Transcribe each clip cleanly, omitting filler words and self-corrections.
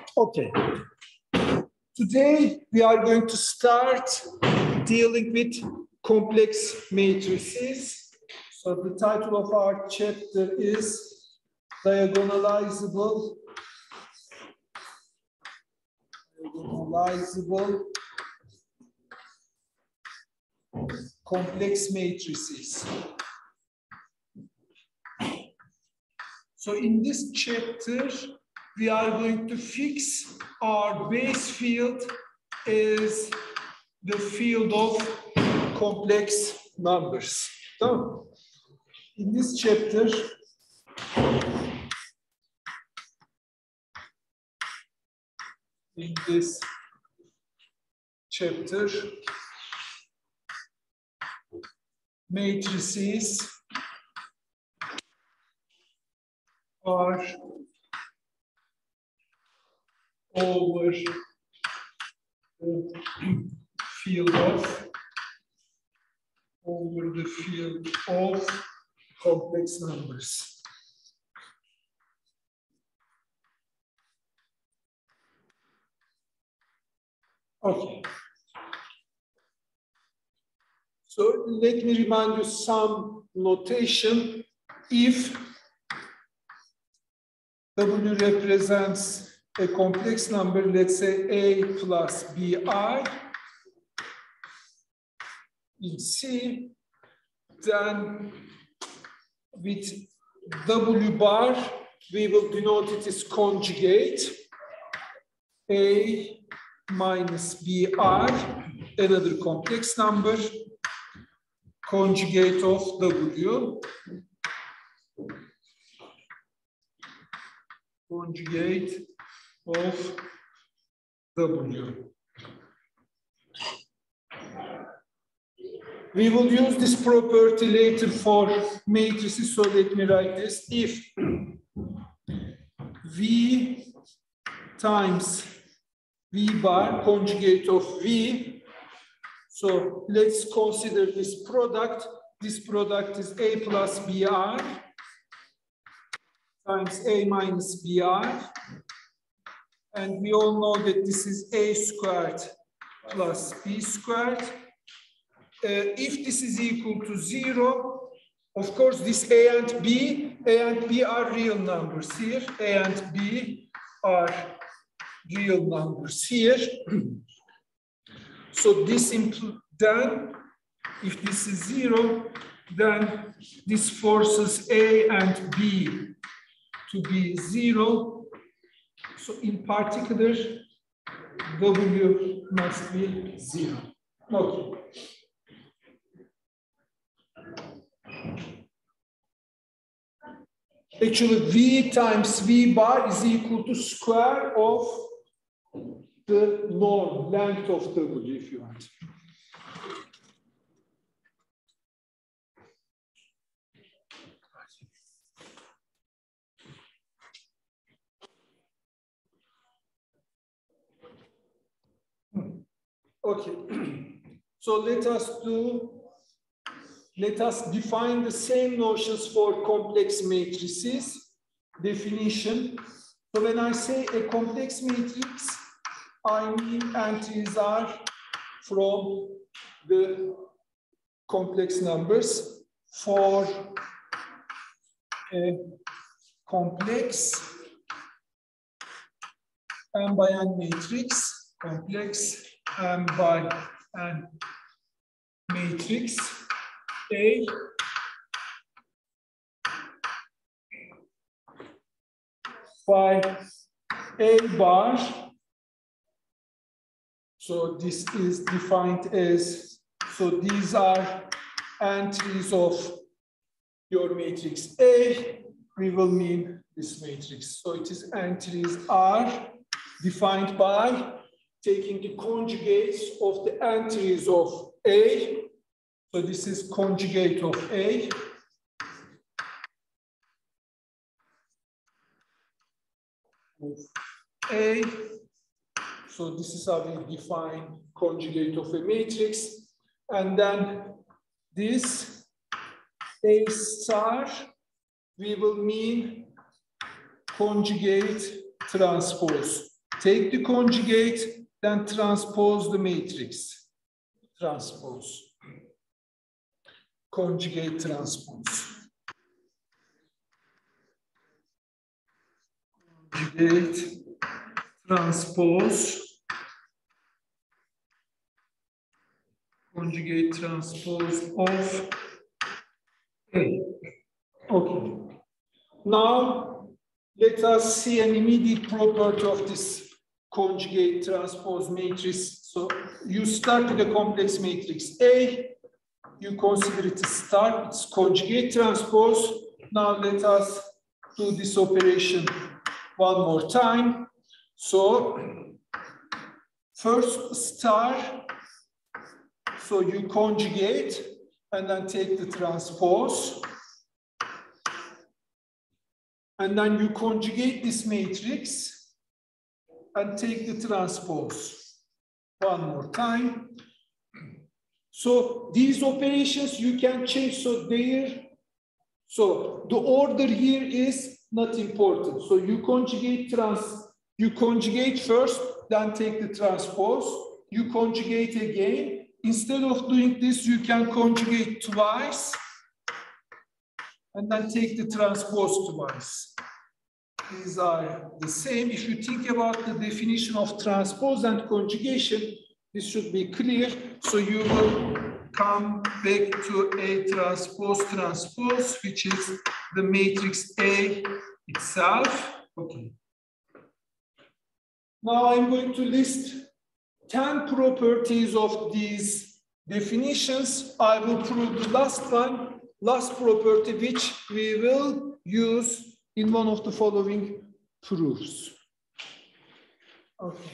Okay. Today we are going to start dealing with complex matrices. So the title of our chapter is Diagonalizable complex matrices. So in this chapter, we are going to fix our base field as the field of complex numbers. So in this chapter, matrices are over the field of complex numbers. Okay. So let me remind you some notation. If W represents a complex number, let's say A plus BI in C, then with W bar, we will denote it as conjugate, A minus BR, another complex number, conjugate of W, conjugate of W. We will use this property later for matrices, so let me write this. If V times V bar, conjugate of V, so let's consider this product. This product is A plus BR times A minus BR. And we all know that this is A squared plus B squared. If this is equal to 0, of course, this A and B are real numbers here. A and B are real numbers here. So this then, if this is 0, then this forces A and B to be 0. So in particular, W must be 0. Okay. Actually, V times V bar is equal to square of the norm, length of W, if you want. Okay, so let us define the same notions for complex matrices. Definition. So when I say a complex matrix, I mean entries are from the complex numbers. For a complex M by N matrix, complex M by N matrix, A by A bar. So this is defined as, so these are entries of your matrix A. We will mean this matrix. So it is entries are defined by taking the conjugates of the entries of A. So this is conjugate of A. So this is how we define conjugate of a matrix. And then this A star, we will mean conjugate transpose take the conjugate, then transpose the matrix. Transpose. Conjugate transpose. Conjugate transpose. Conjugate transpose of A. Okay. Now, let us see an immediate property of this conjugate transpose matrix. So you start with a complex matrix A. You consider it a star, it's conjugate transpose. Now let us do this operation one more time. So first star, so you conjugate and then take the transpose. And then you conjugate this matrix and take the transpose. One more time. So these operations you can change. So the order here is not important. So you conjugate first, then take the transpose. You conjugate again. Instead of doing this, you can conjugate twice and then take the transpose twice. These are the same. If you think about the definition of transpose and conjugation, this should be clear. So you will come back to A transpose, which is the matrix A itself. Okay. Now I'm going to list 10 properties of these definitions. I will prove the last property, which we will use in one of the following proofs. Okay.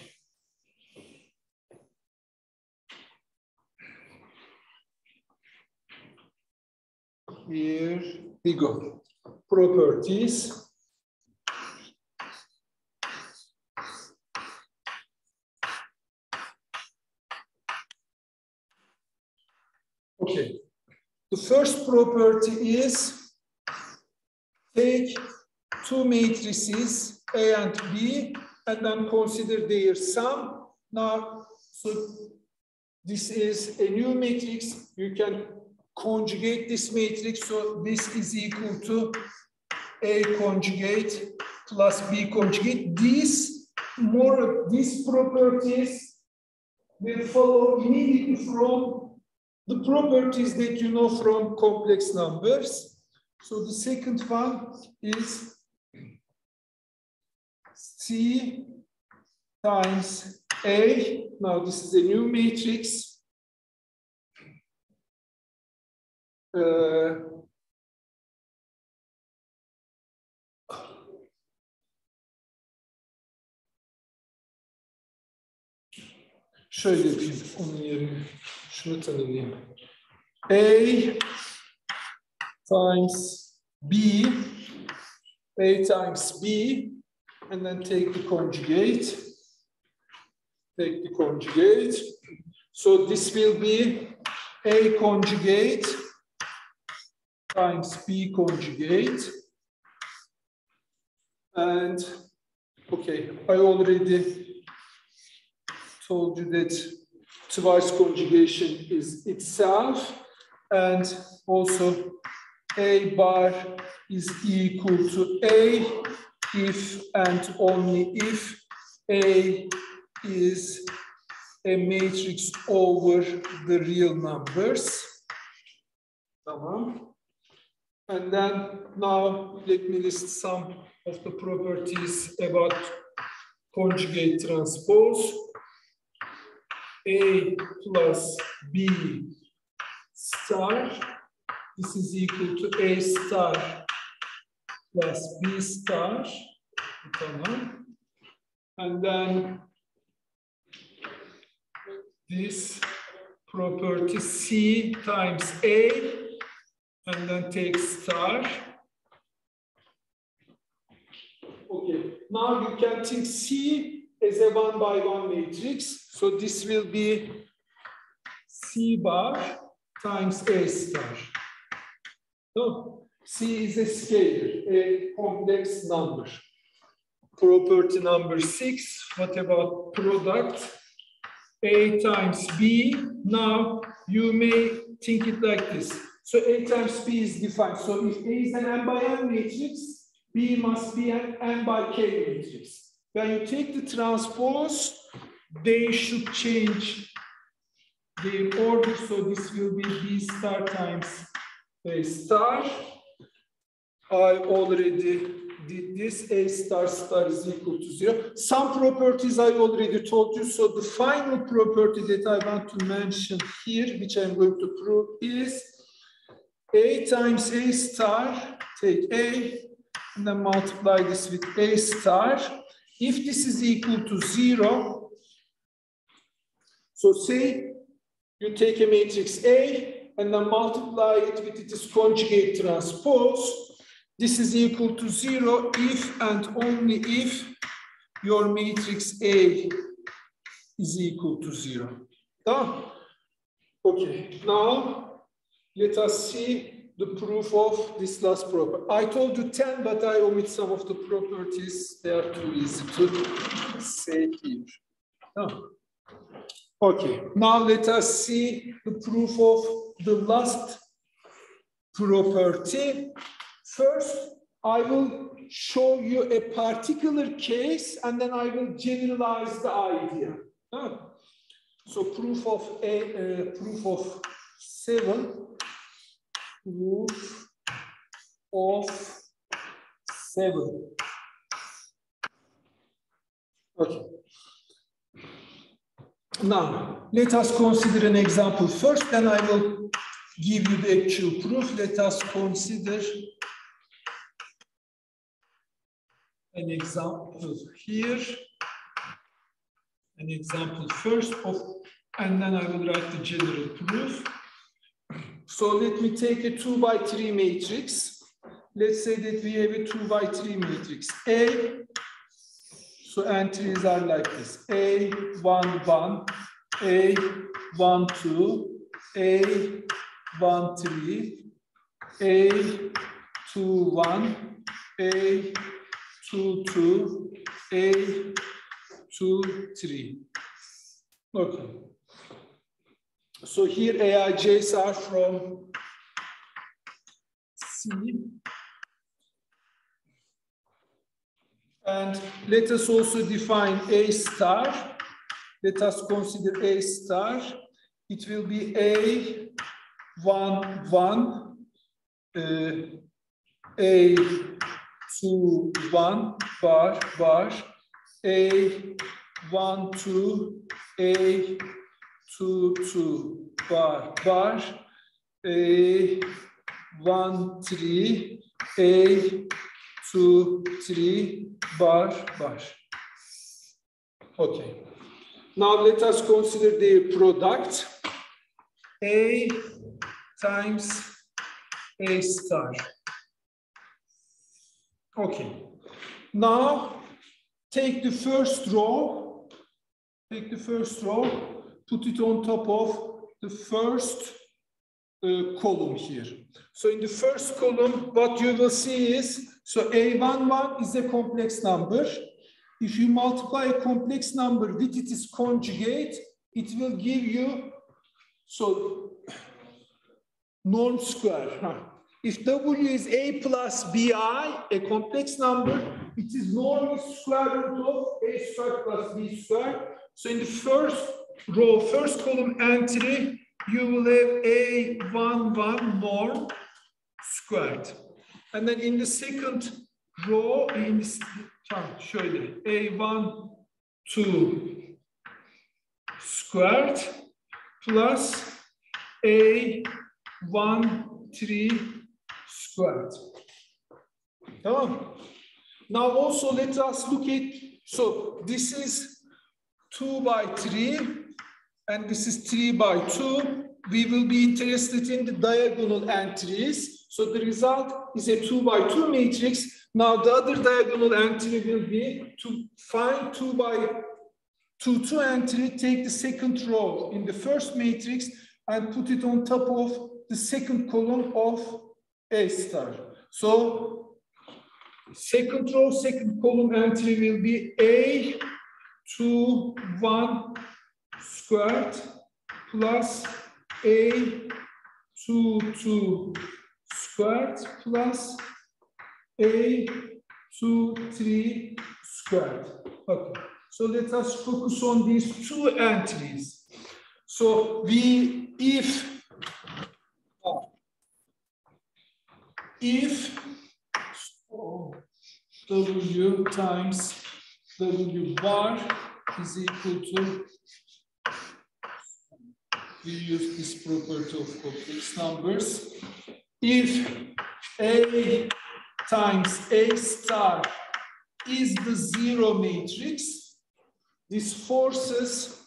Here we go. Properties. Okay. The first property is take two matrices A and B and then consider their sum. Now, so this is a new matrix. You can conjugate this matrix. So this is equal to A conjugate plus B conjugate. These properties will follow immediately from the properties that you know from complex numbers. So the second one is C times A. Now this is a new matrix. Şöyle yapayım, onun yerine şunu tanımlayayım. A times B, and then take the conjugate. Take the conjugate. So this will be A conjugate times B conjugate. And, okay, I already told you that twice conjugation is itself, and also A bar is equal to A if and only if A is a matrix over the real numbers. And then now let me list some of the properties about conjugate transpose. A plus B star, this is equal to A star plus B star. And then this property C times A, and then take star. Okay, now you can think C as a 1 by 1 matrix. So this will be C bar times A star. So C is a scalar, a complex number. property number 6. What about product? A times B. Now you may think it like this. So A times B is defined. So if A is an n by n matrix, B must be an n by k matrix. When you take the transpose, they should change their order. So this will be B star times A star. I already did this. A star star is equal to 0. Some properties I already told you. So the final property that I want to mention here, which I'm going to prove, is A times A star, take A, and then multiply this with A star. If this is equal to 0, so say you take a matrix A and then multiply it with its conjugate transpose. This is equal to 0 if and only if your matrix A is equal to 0. Done? Okay, now let us see the proof of this last property. I told you 10, but I omit some of the properties. They are too easy to say here. Oh. Okay, now let us see the proof of the last property. First, I will show you a particular case, and then I will generalize the idea. Oh. So proof of 7. Proof of 7. Okay. Now, let us consider an example first, then I will give you the actual proof. Let us consider an example here. An example first, and then I will write the general proof. So let me take a 2 by 3 matrix. Let's say that we have a 2 by 3 matrix A. So entries are like this: A, 1, 1, A, 1, 2, A, 1, 3, A, 2, 1, A, 2, 2, A, 2, 3. Okay. So here AIJs are from C. And let us also define A star. Let us consider A star. It will be A, 1, 1, A, 2, 1, bar, bar, A, 1, 2, A, 2, 2, bar, bar, A, 1, 3, A, 2, 3, bar, bar. Okay. Now let us consider the product. A times A star. Okay. Now take the first row. Take the first row. Put it on top of the first column here. So in the first column, what you will see is, so A11 is a complex number. If you multiply a complex number with its conjugate, it will give you, so, norm square. If W is A plus BI, a complex number, it is norm square root of A squared plus B squared. So in the first row, first column entry, you will have A11 norm squared. And then in the second row, in this, şöyle, A12 squared plus A13 squared. Now also let us look at, so this is 2 by 3 and this is 3 by 2. We will be interested in the diagonal entries. So the result is a 2 by 2 matrix. Now the other diagonal entry will be to find 2 by 2 entry, take the second row in the first matrix and put it on top of the second column of A star. So second row, second column entry will be A21 squared plus A22 squared plus A23 squared. Okay, so let us focus on these two entries. So if W times W bar is equal to, we use this property of complex numbers. If A times A star is the zero matrix, this forces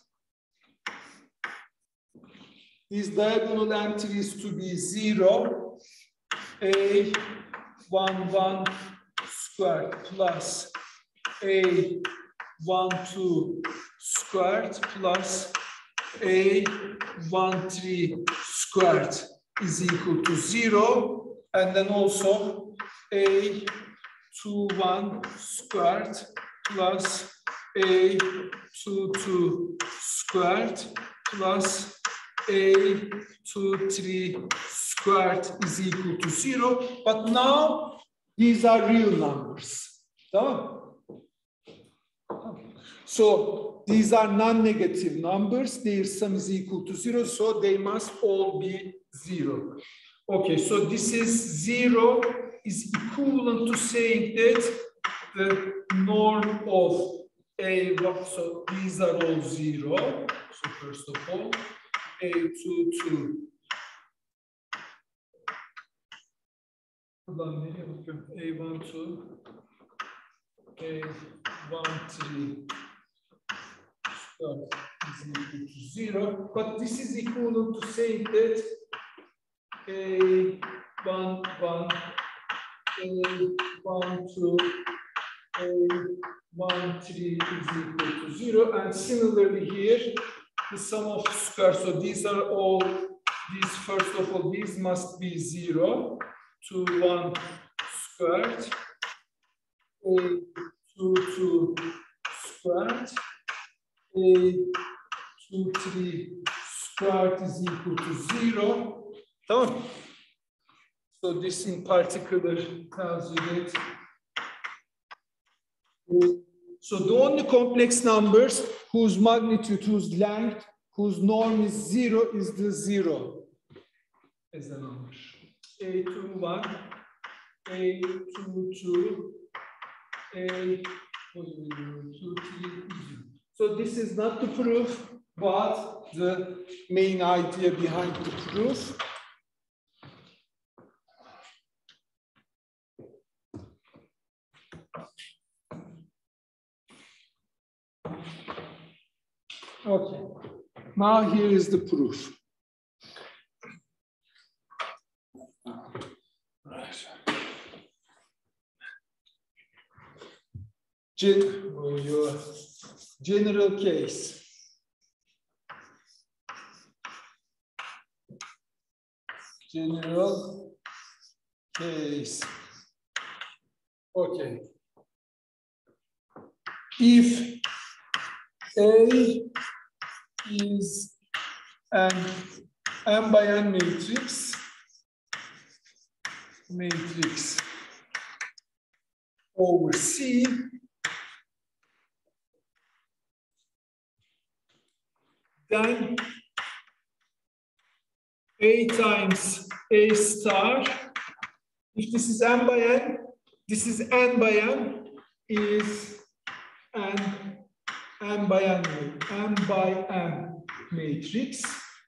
these diagonal entries to be zero. A11 squared plus A12 squared plus A13 squared is equal to 0. And then also A21 squared plus A22 squared plus A23 squared is equal to 0. But now these are real numbers. So these are non-negative numbers. Their sum is equal to 0. So they must all be 0. Okay, so this is 0 is equivalent to saying that the norm of A1, so these are all 0. So first of all, A22. A12, A13 is equal to 0. But this is equivalent to saying that A11, A12, A13 is equal to 0. And similarly here, the sum of squares. So these are all, these first of all, these must be 0. 21 squared, A22 squared, A23 squared is equal to 0. Done. So this in particular tells you that. So the only complex numbers whose magnitude, whose length, whose norm is 0 is the 0 as a number. A21, A22, A23. So this is not the proof, but the main idea behind the proof. Okay, now here is the proof. General case. General case. Okay. If A is an M by N matrix over C, then A times A star, if this is M by N, this is N by N, is an M by N matrix.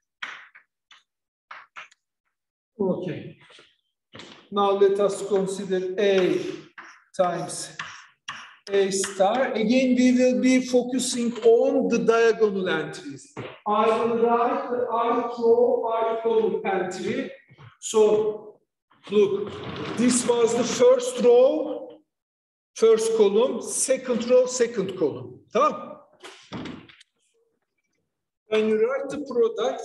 Okay. Now let us consider A times A star. Again, we will be focusing on the diagonal entries. I will write the ith row, ith column entry. So look, this was the first row, first column, second row, second column. Tamam. When you write the product,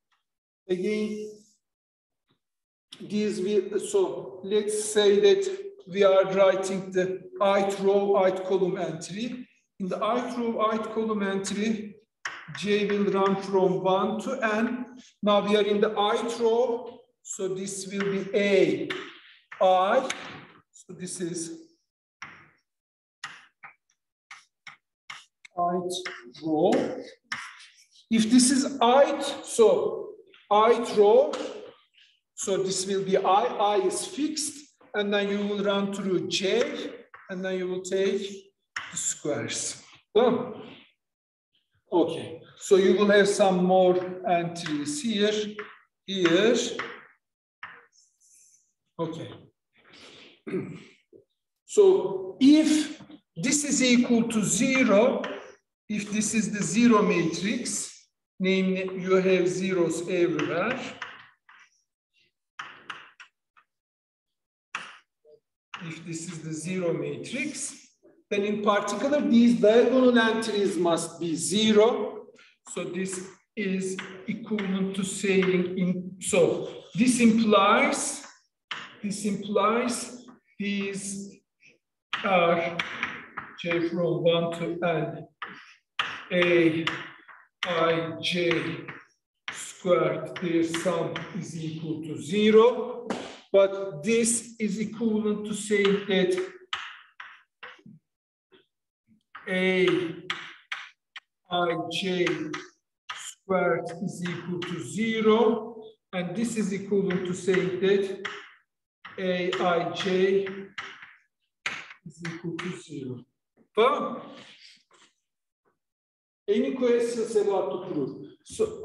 again, these will, so let's say that we are writing the ith row, ith column entry. In the ith row, ith column entry, J will run from 1 to n. Now we are in the ith row, so this will be A, I. So this is ith row. If this is ith, so ith row, so this will be I is fixed, and then you will run through J, and then you will take the squares. Okay, so you will have some more entries here, here. Okay. So if this is equal to 0, if this is the 0 matrix, namely you have zeros everywhere. If this is the 0 matrix, then in particular, these diagonal entries must be 0. So this is equivalent to saying, so this implies these are J from 1 to n, A, I, J squared, their sum is equal to 0. But this is equivalent to saying that A, I, J squared is equal to 0. And this is equivalent to saying that A, I, J is equal to 0. Tamam. Any questions about the proof? So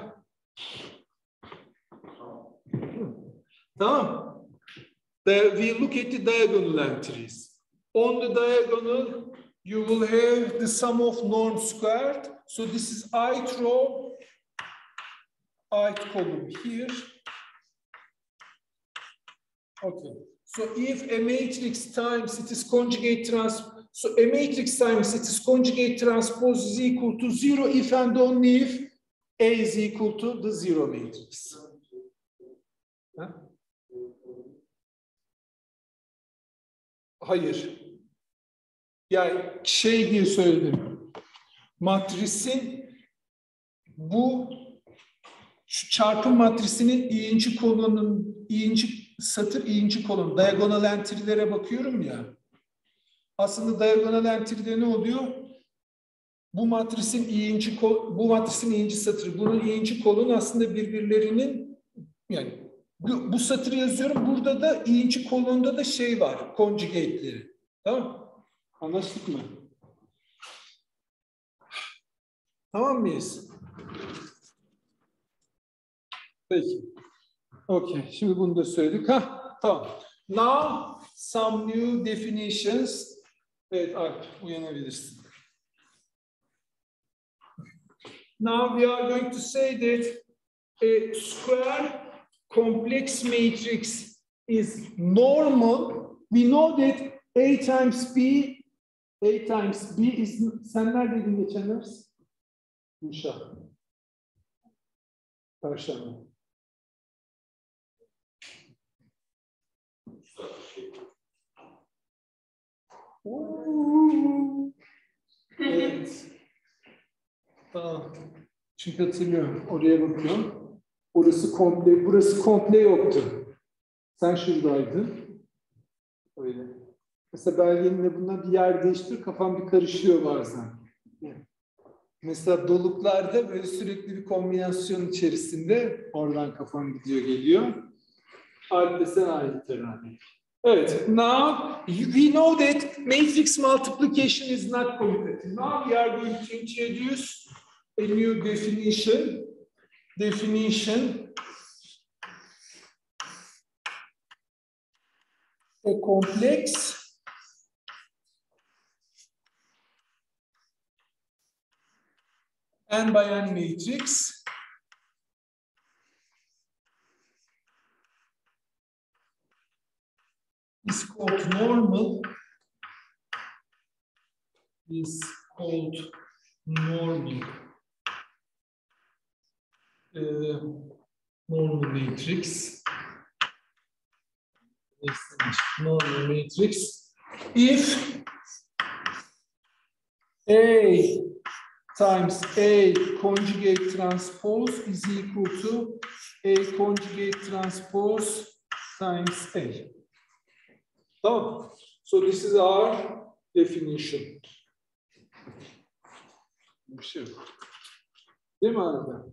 tamam. We look at the diagonal entries. On the diagonal, you will have the sum of norms squared. So this is ith row, ith column here. Okay. So if a matrix times its conjugate transpose, so a matrix times its conjugate transpose is equal to 0 if and only if A is equal to the 0 matrix. Huh? Hayır. Yani şey diye söyledim. Matrisin bu şu çarpım matrisinin i'inci kolonun i'inci satır i'inci kolon diagonal entry'lere bakıyorum ya. Aslında diagonal entry'de ne oluyor? Bu matrisin i'inci satırı, bunun i'inci kolon aslında birbirlerinin yani bu satırı yazıyorum. Burada da i'inci kolonda da şey var, conjugate'leri. Tamam? Anlaştık mı? Tamam mıyız? Peki. Okay. Şimdi bunu da söyledik. Tamam. Now some new definitions. Evet, Alp, uyanabilirsin. Now we are going to say that a square complex matrix is normal. We know that A times B is, sen neredeydin geçen ders? Uşak. Perşembe. Evet. Tamam. Çünkü hatırlıyorum. Oraya bakıyorum. Orası komple, burası komple yoktu. Sen şuradaydın. Öyle. Mesela belgeninle bundan bir yer değiştir, kafam bir karışıyor bazen. Mesela doluklarda böyle sürekli bir kombinasyon içerisinde oradan kafam gidiyor geliyor. Alp'le sen aynı herhalde. Evet, now we know that matrix multiplication is not commutative. Now we are going to introduce a new definition. A complex n by n matrix is called normal. Normal matrix. normal matrix if A times A conjugate transpose is equal to A conjugate transpose times A. Tamam. So this is our definition. Bir şey yok. Değil mi arada?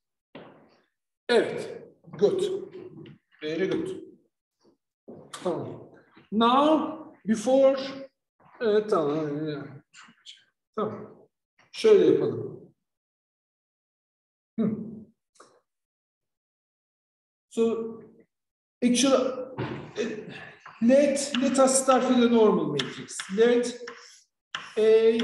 Evet. Good. Very good. Tamam. Now, before... Evet, tamam. Tamam. Şöyle yapalım. So, actually, let us start with a normal matrix. Let A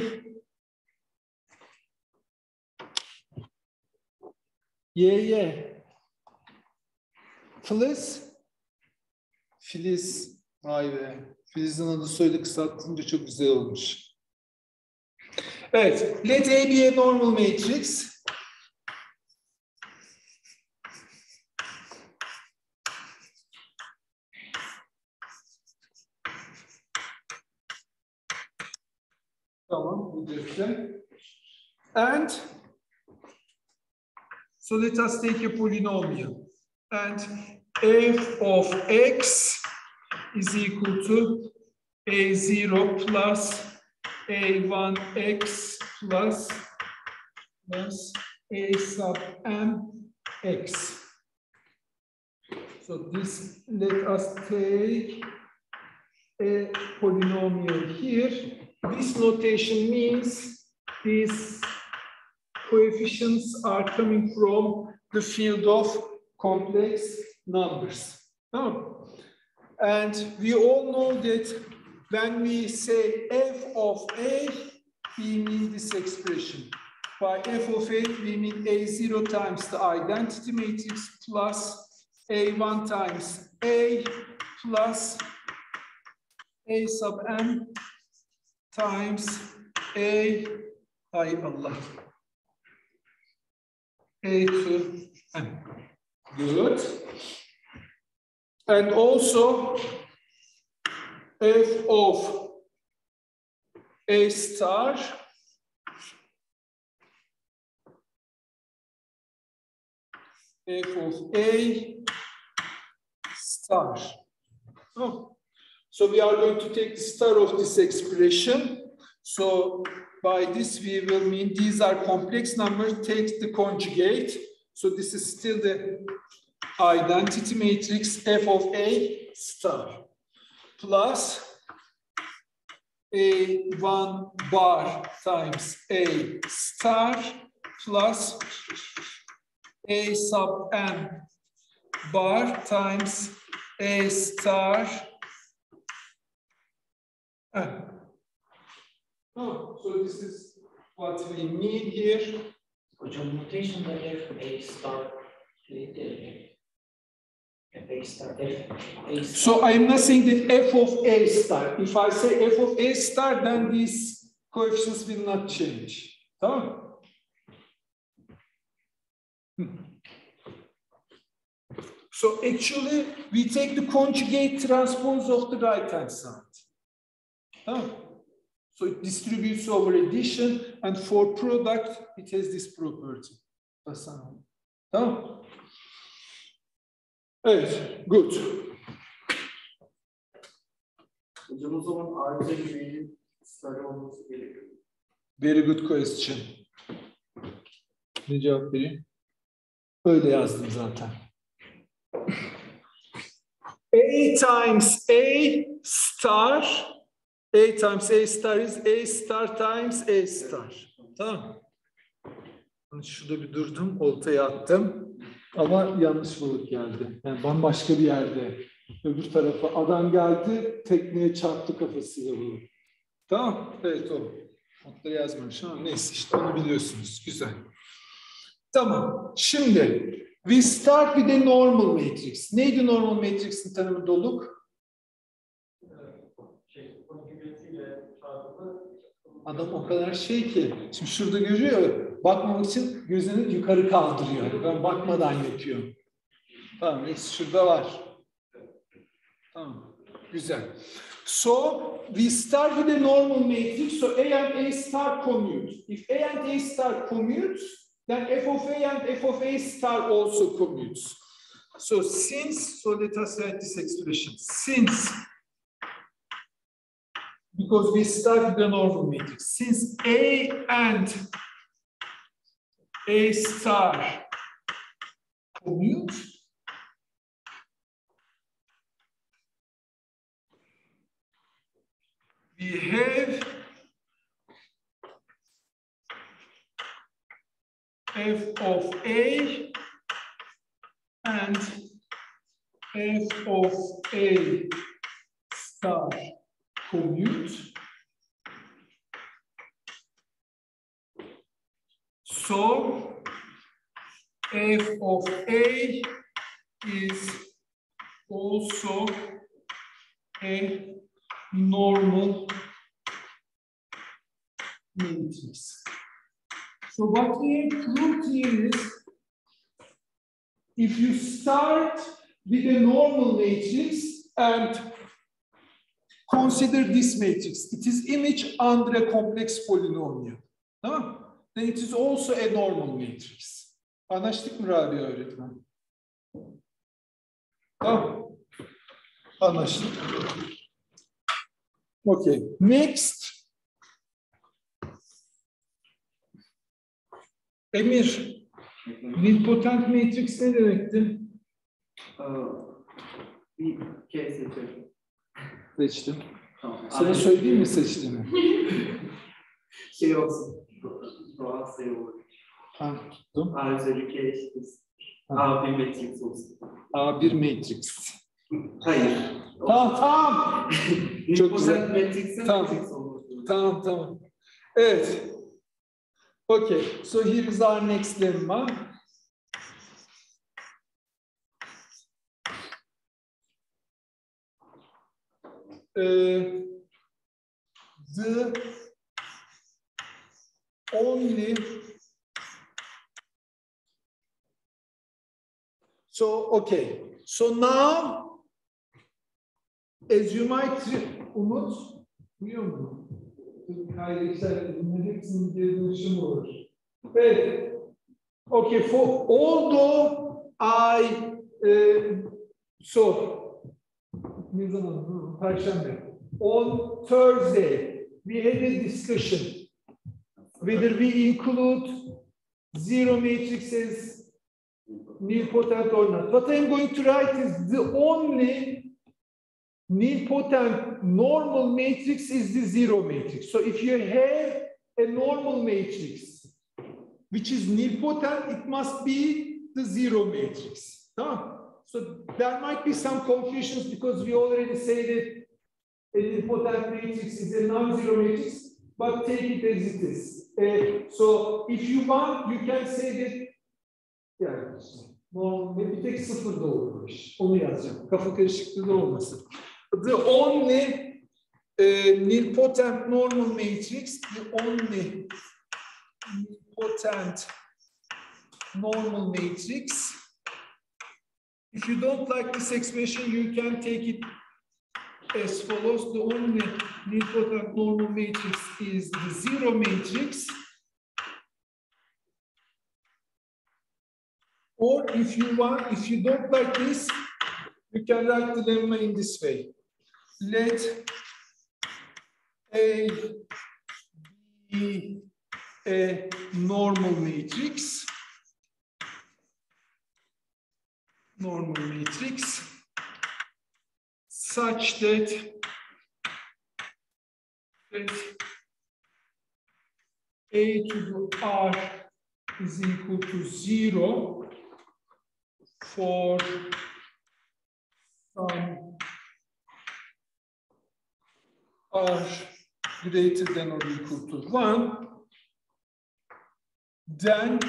Filiz, vay be. Filiz'in adı soyadı kısaltınca çok güzel olmuş. Evet, let A be a normal matrix. Tamam, bu defter. And so let us take a polynomial. And f of x is equal to a0 plus a1x plus a sub m x. So this, let us take a polynomial here. This notation means these coefficients are coming from the field of complex numbers. Oh. And we all know that when we say f of A, we mean this expression. By f of A, we mean A0 times the identity matrix plus A1 times A plus A sub m times A, hay Allah, A to m. Good. And also f of A star f of A star. Oh. So we are going to take the star of this expression. So by this we will mean these are complex numbers, take the conjugate. So this is still the identity matrix f of A star plus A1 bar times A star plus A sub m bar times A star m. Oh, so this is what we need here. Hocam notation'da f A star F A star F. So I'm not saying that f of A star. If I say f of A star, then these coefficients will not change. Tamam. So actually, we take the conjugate transpose of the right-hand side. Tamam. So it distributes over addition, and for product, it has this property. Tamam. Evet, good. Hocam o zaman arıza güvenin sarı olması gerekiyor. Very good question. Ne cevap vereyim? Öyle yazdım zaten. A times A star, A times A star is A star times A star. Tamam. Şurada bir durdum, oltaya attım. Ama yanlış balık geldi. Yani bambaşka bir yerde. Öbür tarafa adam geldi, tekneye çarptı kafasıyla balık. Tamam, evet o. Notları yazmamış ama neyse işte onu biliyorsunuz. Güzel. Tamam. Şimdi we start with a normal matrix. Neydi normal matrix'in tanımı Doluk? Adam o kadar şey ki, şimdi şurada görüyor, bakmamak için gözünü yukarı kaldırıyor. Ben bakmadan yapıyorum. Tamam, şurada var. Tamam. Güzel. So we start with a normal matrix. So A and A star commute. If A and A star commutes, then f of A and f of A star also commutes. So let us write this expression. Since, because we start with a normal matrix, since A and A star commute, we have f of A and f of A star commute. So f of A is also a normal matrix. So what we have proved here is, if you start with a normal matrix and consider this matrix, it is image under a complex polynomial. Huh? Then it is also a normal matrix. Anlaştık mı Rabia öğretmen? Tamam. Anlaştık. Okay. Next. Emir, nilpotent matrix ne demekti? Bir kere seçiyorum. Seçtim. Tamam. Sana söyleyeyim mi seçtiğimi? Şey olsun. Doğal sayı olur. Ha, tuttum. A üzeri K eşittir. A1 matrix olsun. A1 matrix. Hayır. Tamam. Çok güzel. Matrix'e Tamam. matrix olması. Tamam. Evet. Okay, so here is our next lemma. The only, okay, so now, as you might, Umut, duyuyor musun? Okay, for although I on Thursday we had a discussion whether we include zero matrices nilpotent or not. What I'm going to write is the only nilpotent normal matrix is the zero matrix. So if you have a normal matrix which is nilpotent, it must be the zero matrix. So there might be some confusions because we already say that a nilpotent matrix is a non-zero matrix, but take it as it is. So if you want, you can say that, yani, bir tek sıfır da olurmuş. Onu yazacağım. Kafa karışıklığı da olmasın. The only nilpotent normal matrix, the only nilpotent normal matrix. If you don't like this expression, you can take it as follows. The only nilpotent normal matrix is the zero matrix. Or if you want, if you don't like this, you can write the lemma in this way. Let A be a normal matrix. Normal matrix such that A to the R is equal to 0 for some R greater than or equal to 1, then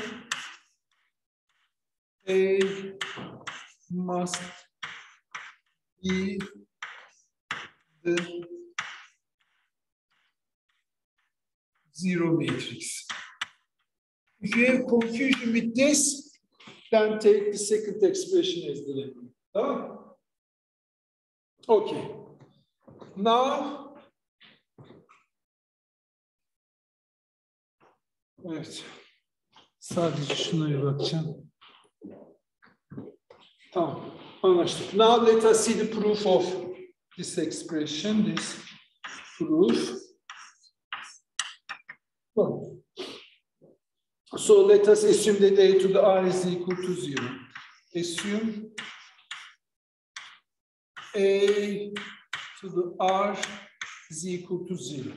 A must be the zero matrix. If you have confusion with this, then take the second expression as the lemma. Okay. Now, evet. Sadece şuna bir bakacağım. Tamam, anlaştık. Now let us see the proof of this expression, this proof. So let us assume that a to the r is equal to 0. Assume a to the r is equal to 0.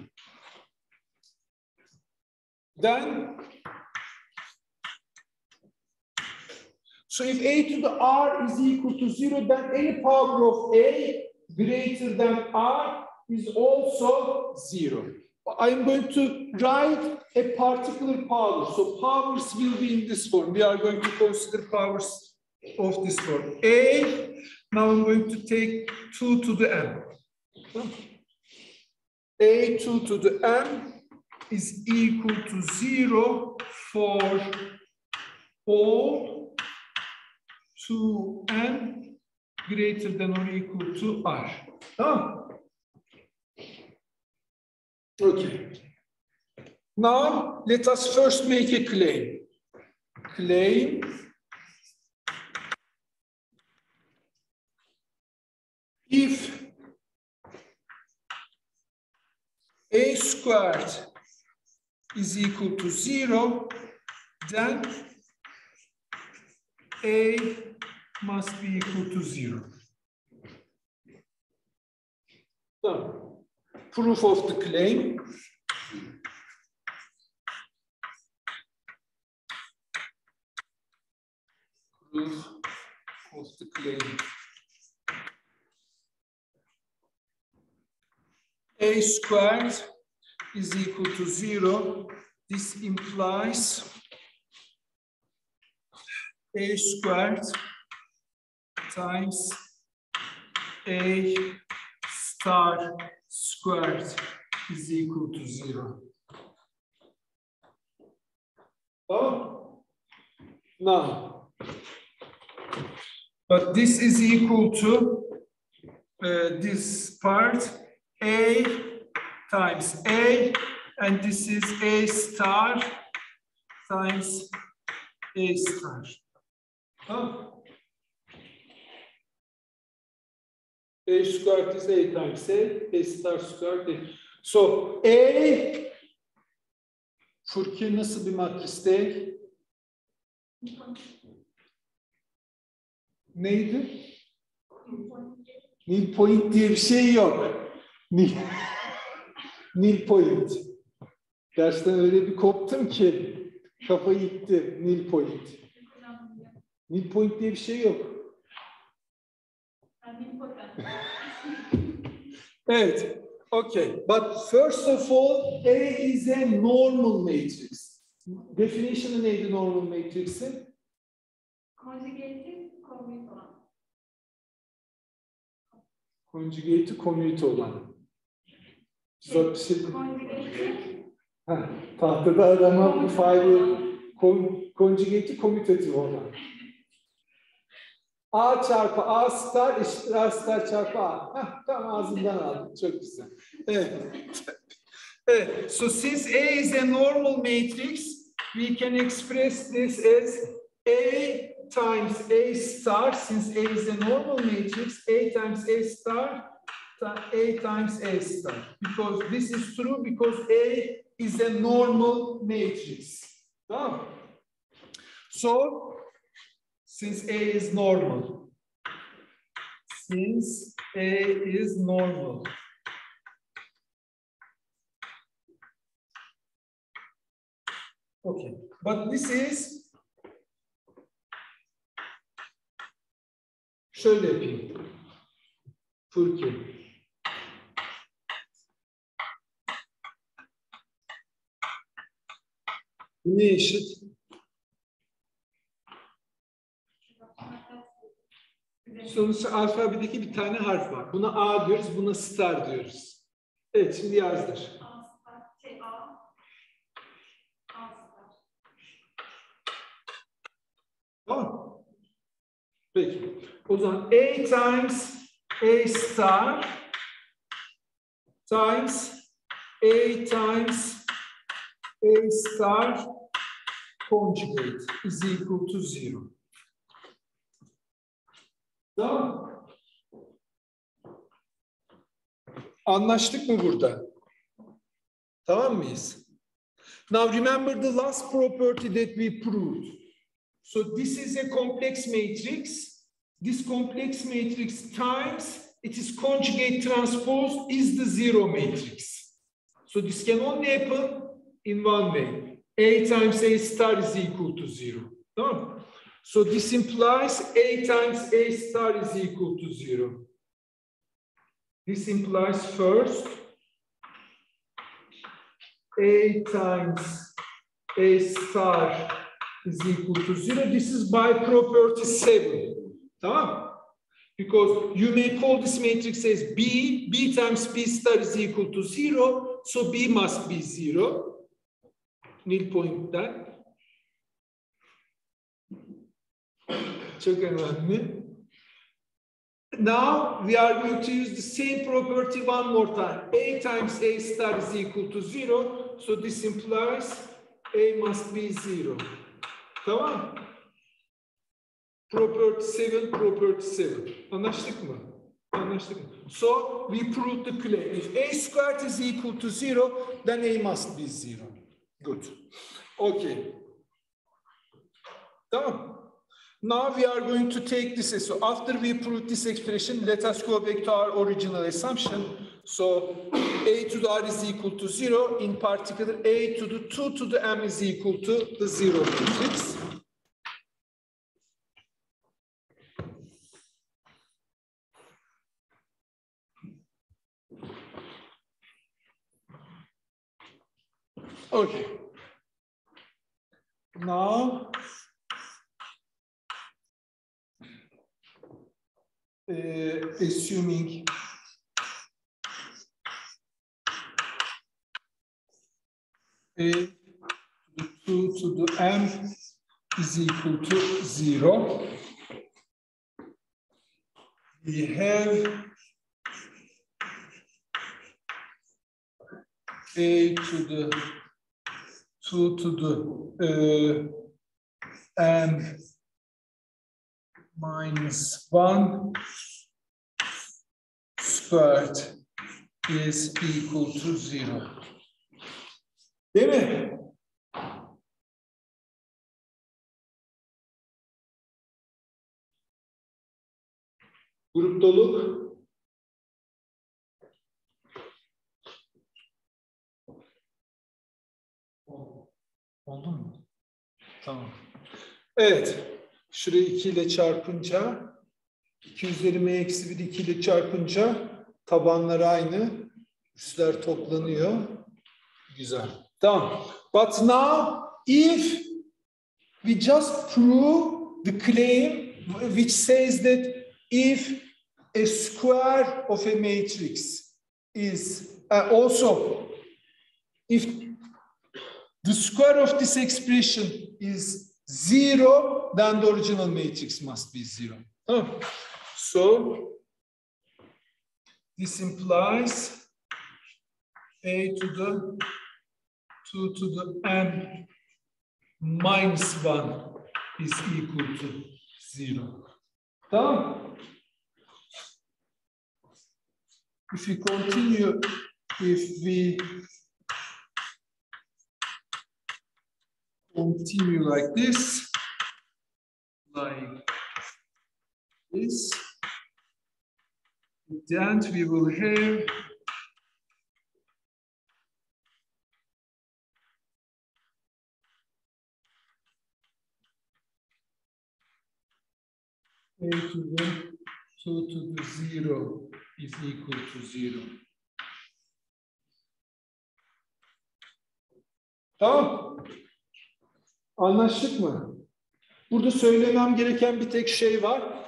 Then, so if a to the r is equal to 0, then any power of a greater than r is also 0. I'm going to write a particular power. So powers will be in this form. We are going to consider powers of this form. A, now I'm going to take 2 to the m. A 2 to the m is equal to 0 for all 2n greater than or equal to r. Okay. Now, let us first make a claim. Claim if a squared is equal to 0, then a must be equal to 0. So, proof of the claim. Proof of the claim. A squared is equal to 0. This implies a squared times a star squared is equal to 0. Oh, now, but this is equal to this part a times a, and this is a star times a star. Oh. A squared is a times a star squared a. So a Furki nasıl bir matriste? Neydi? Nil point diye bir şey yok. Nil point. Dersten öyle bir koptum ki kafa gitti. Nil point. Nil point diye bir şey yok. Evet. Okay. But first of all, A is a normal matrix. Definition'ı neydi normal matrix'in? Conjugated, commute olan. Conjugated, commute olan. Tahtada arama faili conjugated, commutative olan. A çarpı A star eşittir A star çarpı A. Tam ağzından aldım. Çok güzel. Evet. Evet. So since A is a normal matrix, we can express this as A times A star. Since A is a normal matrix, A times A star, A times A star. Because this is true because A is a normal matrix. Tamam. So since A is normal. Since A is normal. Okay, but this is şöyle yapayım. Furki. Bu ne eşit? Sonuçta alfabedeki bir tane harf var. Buna A diyoruz, buna star diyoruz. Evet, şimdi yazdır. Tamam. Peki. O zaman A times A star times A times A star conjugate is equal to 0. Tamam. Anlaştık mı burada? Tamam mıyız? Now remember the last property that we proved. So this is a complex matrix. This complex matrix times its conjugate transpose is the zero matrix. So this can only happen in one way. A times A star is equal to 0. No? So this implies A times A star is equal to 0. This implies first A times A star is equal to 0. This is by property 7. Tamam? Because you may call this matrix as B. B times B star is equal to 0. So B must be 0. Nil point'ten. Çok önemli. Now we are going to use the same property one more time. A times A star is equal to 0. So this implies A must be 0. Tamam. Property 7, property 7. Anlaştık mı? Anlaştık mı? So we proved the claim. If A squared is equal to 0, then A must be 0. Good. Okay. Tamam. Now we are going to take this. So after we prove this expression, let us go back to our original assumption. So A to the R is equal to 0. In particular, A to the 2 to the M is equal to the 0 matrix. Okay. Now, assuming A to the 2 to the M is equal to 0, we have A to the 2 to the M minus 1 squared is equal to 0. Değil mi? Grup dolu. Oldu mu? Tamam. Evet. Şurayı 2 ile çarpınca 2 üzeri m eksi 1 2 ile çarpınca tabanlar aynı. Üstler toplanıyor. Güzel. Tamam. But now if we just prove the claim which says that if a square of a matrix is also if the square of this expression is 0, then the original matrix must be 0. So this implies A to the 2 to the M minus 1 is equal to 0. Tamam. If we continue, if we continue like this, then we will have A to the 2 to the 0 is equal to 0. Tamam. Anlaştık mı? Burada söylemem gereken bir tek şey var.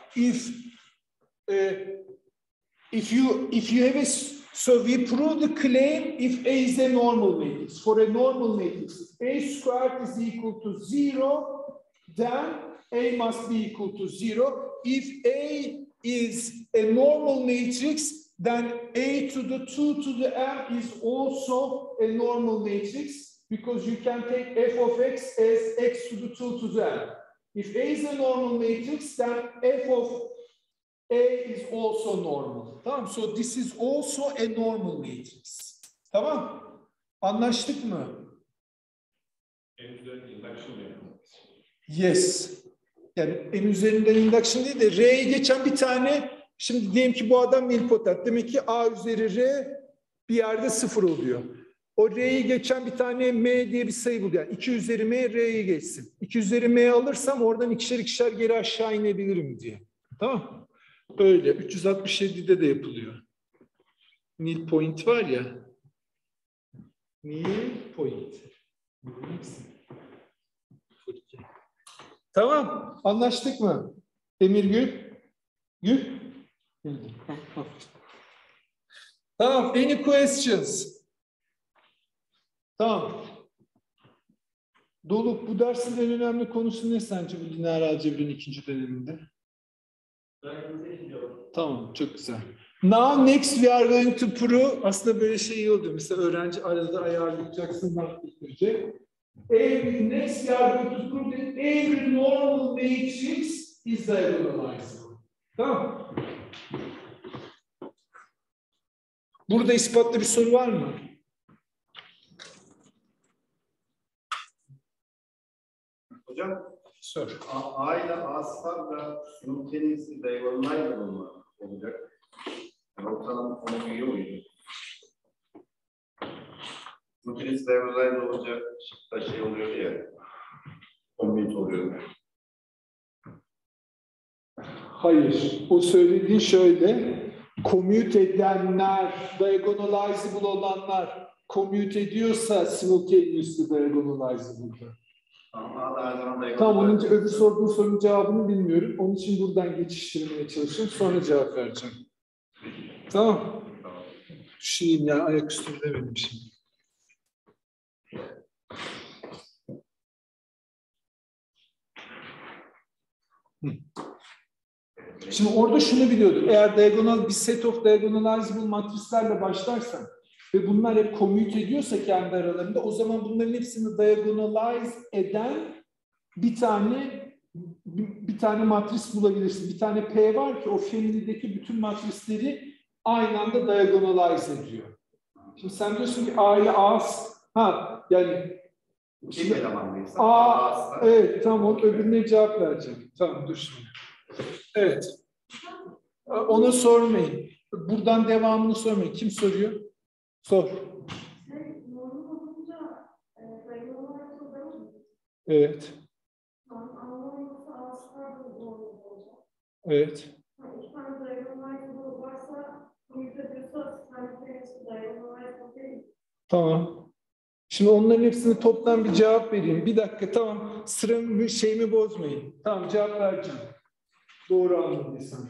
If you have a, so we prove the claim if A is a normal matrix. For a normal matrix, if A squared is equal to 0, then A must be equal to 0. If A is a normal matrix, then A to the 2 to the m is also a normal matrix because you can take f of x as x to the 2 to the m. If A is a normal matrix, then f of A is also normal. Tamam. So this is also a normal matrix. Tamam. Anlaştık mı? En üzerinde induction yapalım. Yes. Yani en üzerinden induction değil de R'ye geçen bir tane, şimdi diyelim ki bu adam nilpotent. Demek ki A üzeri R bir yerde 0 oluyor. O R'yi geçen bir tane M diye bir sayı buluyor. Yani 2 üzeri M R'ye geçsin. 2 üzeri M alırsam oradan ikişer ikişer geri aşağı inebilirim diye. Tamam. Öyle. 367'de de yapılıyor. Nil point var ya. Nil point. Tamam. Anlaştık mı? Emirgül? Gül? Tamam. Any questions? Tamam. Doruk, bu dersin en önemli konusu ne sence bu lineer algebranın 2. döneminde? Tamam, çok güzel. Now next we are going to prove, aslında böyle şey iyi oluyor. Mesela öğrenci arada ayarlayacaksın, getirecek. Next we are going to prove that every normal matrix is diagonalizable. Tamam. Burada ispatlı bir soru var mı? Hocam, Sor. A ile A star da simultaneously diagonalizable mı olacak? Yani ortadan ona uyuyor muydu? Simultaneously diagonalizable olacak, şıkta şey oluyor ya, commute oluyor. Hayır. O söylediğin şöyle. Commute edenler, diagonalizable olanlar commute ediyorsa simultaneously diagonalizable'dır. Tamam, onun için öbür sorduğun sorunun cevabını bilmiyorum. Onun için buradan geçiştirmeye çalışıyorum. Sonra cevap vereceğim. Tamam. Düşüneyim ya, ayaküstü demedim şimdi. Şimdi orada şunu biliyordum. Eğer bir set of diagonalizable matrislerle başlarsan ve bunlar hep commute ediyorsa kendi aralarında, o zaman bunların hepsini diagonalize eden bir tane matris bulabilirsin. Bir tane P var ki o family'deki bütün matrisleri aynı anda diagonalize ediyor. Şimdi sen diyorsun ki A ile A, yani Şimdi, evet, tamam, öbürüne cevap vereceğim. Tamam, dur şimdi. Evet. Ona sormayın. Buradan devamını sormayın. Kim soruyor? Sor. Evet. Evet. Tamam. Şimdi onların hepsini toplam bir cevap vereyim. Bir dakika, tamam. Sıramı, şeyimi bozmayın. Tamam, cevap vereceğim. Doğru anladıysan.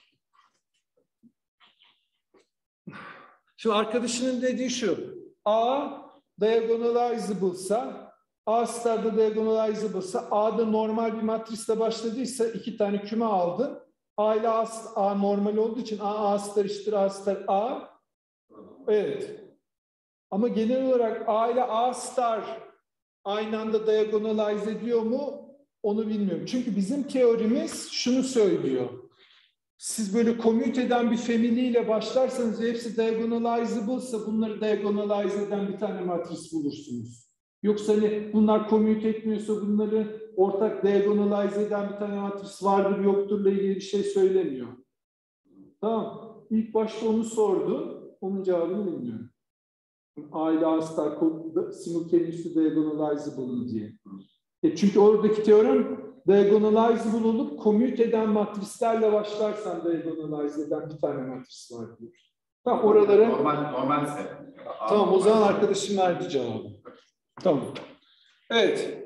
Şimdi arkadaşının dediği şu. A diagonalizable'sa, A star'da diagonalizable'sa, A'da normal bir matrisle başladıysa 2 tane küme aldı. A ile A normal olduğu için A star eşittir A star A. Evet. Ama genel olarak A ile A star aynı anda diagonalize ediyor mu? Onu bilmiyorum. Çünkü bizim teorimiz şunu söylüyor. Siz böyle commute eden bir family ile başlarsanız ve hepsi diagonalizable'sa bunları diagonalize eden bir tane matris bulursunuz. Yoksa hani bunlar commute etmiyorsa bunları ortak diagonalize eden bir tane matris vardır yokturla ilgili bir şey söylemiyor. Tamam. İlk başta onu sordu. Onun cevabını bilmiyorum. A ile A star simultaneously diagonalizable diye. Çünkü oradaki teorem diagonalizable olup commute eden matrislerle başlarsan diagonalize eden bir tane matris var diyor. Tamam, oralara... Normalse. Tamam, o zaman arkadaşım verdi cevabı. Tamam. Evet.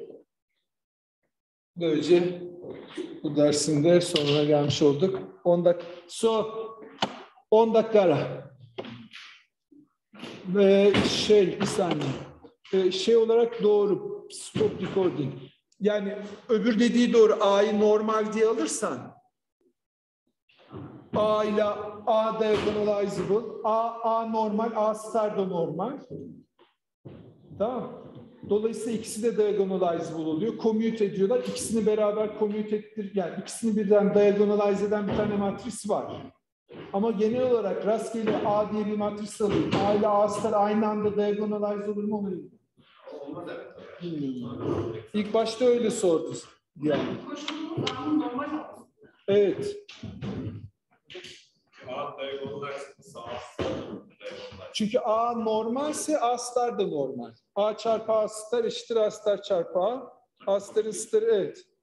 Böylece bu dersinde sonuna gelmiş olduk. 10 dakika. 10 dakika ara. Bir saniye. Şey olarak doğru. Stop recording. Yani öbür dediği doğru. A'yı normal diye alırsan A ile A diagonalizable. A normal, A star da normal. Tamam. Dolayısıyla ikisi de diagonalizable oluyor. Commute ediyorlar. İkisini beraber commute ettir. Yani ikisini birden diagonalize eden bir tane matris var. Ama genel olarak rastgele A diye bir matris alayım. A ile A star aynı anda diagonalize olur mu? Olmaz evet. Bilmiyorum. İlk başta öyle sordu. Yani. Koşulumuz A'nın normal olması. Evet. A diagonalized A diagonalized. Çünkü A normalse A star da normal. A çarpı A star eşittir A star çarpı A. A star'ın starı evet.